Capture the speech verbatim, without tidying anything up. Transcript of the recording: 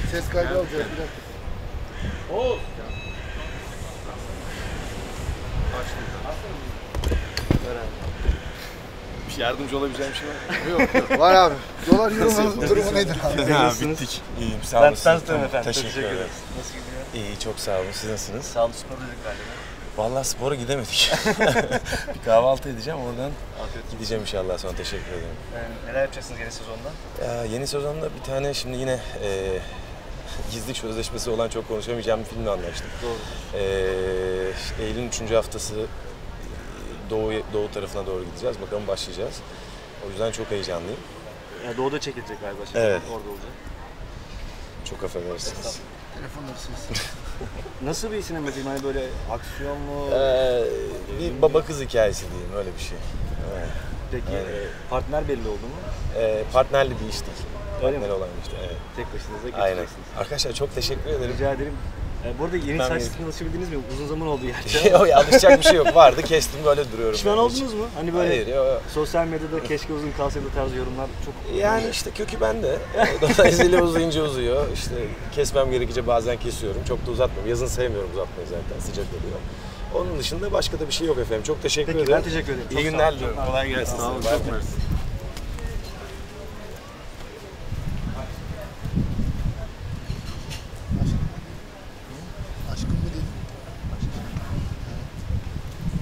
Ses kaydı alacağız bir dakika. Oğuz. Bir şey yardımcı olabileceğim şey var. Yok yok. Var abi. Dolar euro durumu nedir abi? Ha, bittik. İyiyim, sağ Ben olasın. tanıştırım efendim. Teşekkür Teşekkür ederim. ederiz. Nasıl gidiyor? İyi, çok sağ olun. Siz nasılsınız? Sağlık spor dedik galiba. Vallahi spora gidemedik. Bir kahvaltı edeceğim, oradan Afiyet gideceğim inşallah sonra. Teşekkür ederim. Yani neler yapacaksınız yeni sezonda? Ya, yeni sezonda bir tane şimdi yine e, gizlilik sözleşmesi olan çok konuşamayacağım bir filmle anlaştık. Doğru. E, işte Eylül'ün üçüncü haftası doğu, doğu tarafına doğru gideceğiz. Bakalım başlayacağız. O yüzden çok heyecanlıyım. Ya doğuda çekilecek galiba. Şimdi Evet. Orada olacak. Çok affedersiniz. Telefonları sil. Nasıl bir sinema filmi? Hani böyle aksiyon mu? Ee, bir baba kız hikayesi diyeyim, öyle bir şey. Evet. Peki aynen. e, partner belli oldu mu? Ee, partnerli bir iş değil. Öyle mi? Partner olan bir işte, evet. Tek başınıza Aynen. geçeceksiniz. Arkadaşlar çok teşekkür ederim. Rica ederim. E, bu arada yeni Ben saç bir- stiline alışabildiniz mi? Uzun zaman oldu gerçi. Yok, alışacak bir şey yok. Vardı, kestim, böyle duruyorum. Pişman yani. oldunuz mu? Hani böyle Hayır, yok. sosyal medyada keşke uzun kalsaydı tarzı yorumlar çok... Yani işte kökü bende. Dolayısıyla uzayınca uzuyor. İşte kesmem gerekince bazen kesiyorum. Çok da uzatmıyorum. Yazın sevmiyorum uzatmayı zaten. Sıcak oluyor. Onun dışında başka da bir şey yok efendim. Çok teşekkür Peki, ederim. ben teşekkür ederim. Çok İyi sağ günler olun. diliyorum. Çok- Kolay gelsin. Sağ olun. Bay bay. Çok mersi.